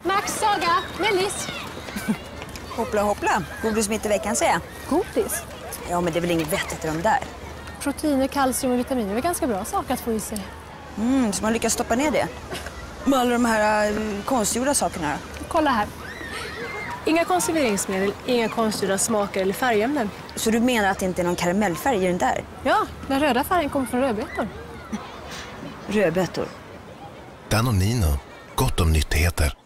Max, Saga, Mellis. Hoppla hoppla, godis mitt i veckan säger jag. Godis? Ja, men det är väl inget vettigt i de där. Proteiner, kalcium och vitaminer är väl ganska bra saker att få i sig. Så man lyckas stoppa ner det. Med alla de här konstgjorda sakerna. Kolla här. Inga konserveringsmedel, inga konstgjorda smaker eller färgämnen. Så du menar att det inte är någon karamellfärg i den där? Ja, den röda färgen kommer från rödbetor. Rödbetor? Danonino, gott om nyttigheter.